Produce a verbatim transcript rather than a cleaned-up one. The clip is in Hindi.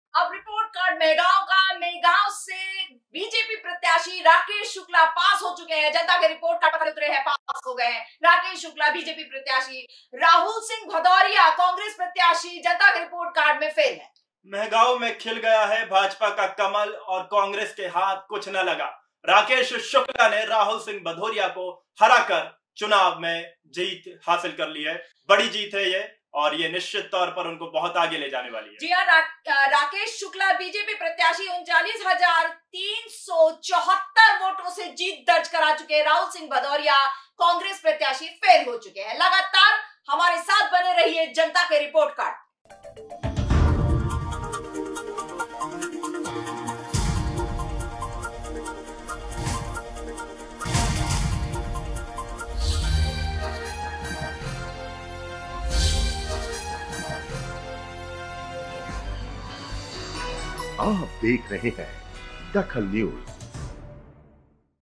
अब रिपोर्ट कार्ड मेहगांव का। मेहगांव से बीजेपी प्रत्याशी राकेश शुक्ला पास हो चुके हैं। जनता के रिपोर्ट कार्ड पर उतरे हैं, पास हो गए हैं। राकेश शुक्ला बीजेपी प्रत्याशी। राहुल सिंह भदौरिया कांग्रेस प्रत्याशी जनता के रिपोर्ट कार्ड में फेल है। मेहगांव में खिल गया है भाजपा का कमल और कांग्रेस के हाथ कुछ न लगा। राकेश शुक्ला ने राहुल सिंह भदौरिया को हराकर चुनाव में जीत हासिल कर ली है। बड़ी जीत है ये और ये निश्चित तौर पर उनको बहुत आगे ले जाने वाली है। जी हाँ, रा, राकेश शुक्ला बीजेपी प्रत्याशी उनचालीस हजार तीन सौ चौहत्तर वोटों से जीत दर्ज करा चुके हैं। राहुल सिंह भदौरिया कांग्रेस प्रत्याशी फेल हो चुके हैं। लगातार हमारे साथ बने रहिए जनता के रिपोर्ट कार्ड। आप देख रहे हैं दखल न्यूज।